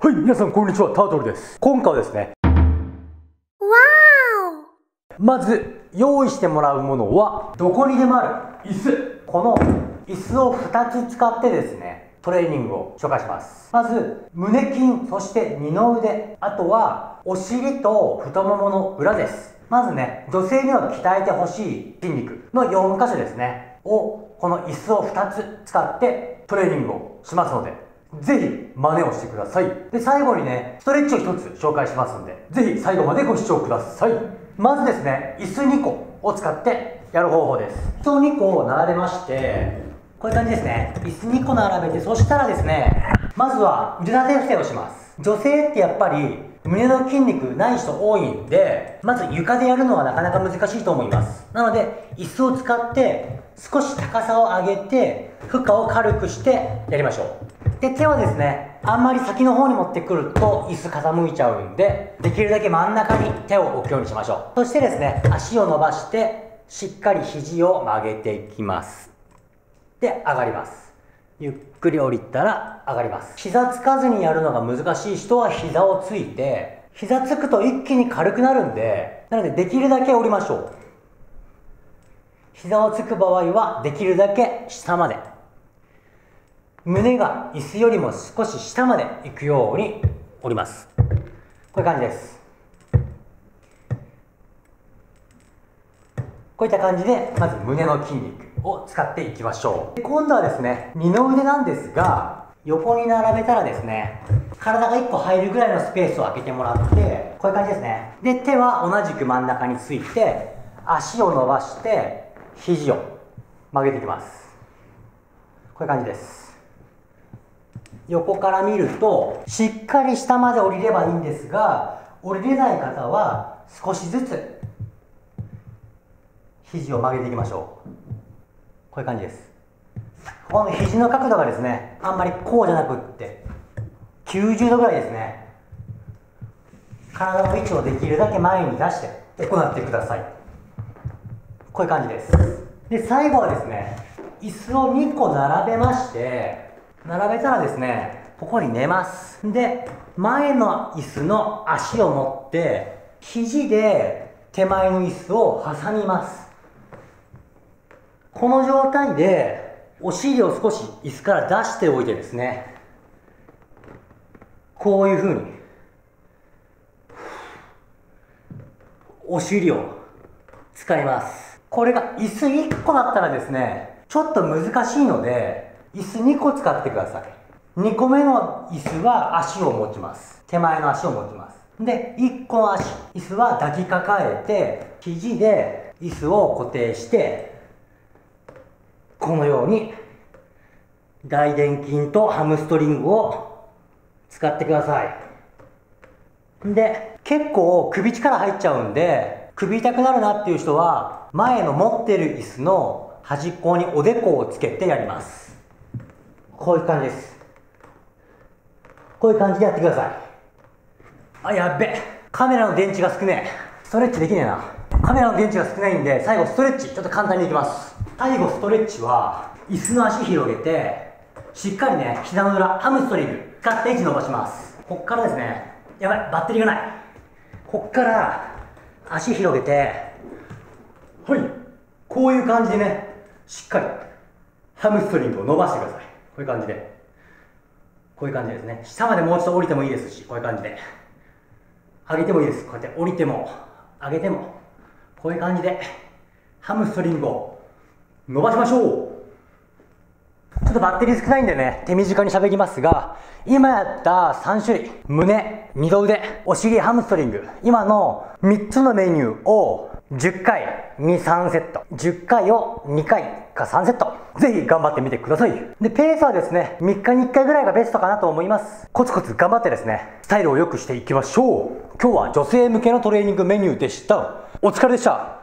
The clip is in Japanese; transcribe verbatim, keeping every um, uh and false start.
はい、皆さんこんにちは、タートルです。今回はですね、わーまず用意してもらうものはどこにでもある椅子。この椅子をふたつ使ってですね、トレーニングを紹介します。まず胸筋、そして二の腕、あとはお尻と太ももの裏です。まずね、女性には鍛えてほしい筋肉のよんかしょですねを、この椅子をふたつ使ってトレーニングをしますので、ぜひ真似をしてください。で、最後にね、ストレッチをひとつ紹介しますので、ぜひ最後までご視聴ください。まずですね、椅子にこを使ってやる方法です。椅子をにこを並べまして、こういう感じですね。椅子にこ並べて、そしたらですね、まずは腕立て伏せをします。女性ってやっぱり胸の筋肉ない人多いんで、まず床でやるのはなかなか難しいと思います。なので椅子を使って少し高さを上げて負荷を軽くしてやりましょう。で、手はですね、あんまり先の方に持ってくると椅子傾いちゃうんで、できるだけ真ん中に手を置くようにしましょう。そしてですね、足を伸ばしてしっかり肘を曲げていきます。で、上がります。ゆっくり降りたら上がります。膝つかずにやるのが難しい人は膝をついて、膝つくと一気に軽くなるんで、なのでできるだけ降りましょう。膝をつく場合はできるだけ下まで、胸が椅子よりも少し下まで行くように降ります。こういう感じです。こういった感じでまず胸の筋肉を使っていきましょう。で、今度はですね、二の腕なんですが、横に並べたらですね、体がいっこ入るぐらいのスペースを空けてもらって、こういう感じですね。で、手は同じく真ん中について、足を伸ばして肘を曲げていきます。こういう感じです。横から見るとしっかり下まで降りればいいんですが、降りれない方は少しずつ肘を曲げていきましょう。こういう感じです。この肘の角度がですね、あんまりこうじゃなくってきゅうじゅうどぐらいですね。体の位置をできるだけ前に出して行ってください。こういう感じです。で、最後はですね、椅子をにこ並べまして、並べたらですね、ここに寝ます。で、前の椅子の足を持って肘で手前の椅子を挟みます。この状態でお尻を少し椅子から出しておいてですね、こういう風にお尻を使います。これが椅子いっこだったらですね、ちょっと難しいので椅子にこ使ってください。にこめの椅子は足を持ちます。手前の足を持ちます。で、いっこの足、椅子は抱きかかえて肘で椅子を固定して、このように大臀筋とハムストリングを使ってください。で、結構首力入っちゃうんで、首痛くなるなっていう人は前の持ってる椅子の端っこにおでこをつけてやります。こういう感じです。こういう感じでやってください。あ、やっべ、カメラの電池が少ねえ。ストレッチできねえな。カメラの電池が少ないんで、最後ストレッチちょっと簡単にいきます。最後ストレッチは椅子の足広げてしっかりね、膝の裏、ハムストリング使って位置伸ばします。こっからですね、やばい、バッテリーがない。こっから足広げて、はい、こういう感じでね、しっかりハムストリングを伸ばしてください。こういう感じで、こういう感じですね。下までもう一度降りてもいいですし、こういう感じで上げてもいいです。こうやって降りても上げても、こういう感じでハムストリングを伸ばしましょう。ちょっとバッテリー少ないんでね、手短に喋りますが、今やったさんしゅるい、胸、二の腕、お尻、ハムストリング、今のみっつのメニューをじゅっかい、に、さんセット、じゅっかいをにかいかさんセット、ぜひ頑張ってみてください。で、ペースはですね、みっかにいっかいぐらいがベストかなと思います。コツコツ頑張ってですね、スタイルを良くしていきましょう。今日は女性向けのトレーニングメニューでした。お疲れでした。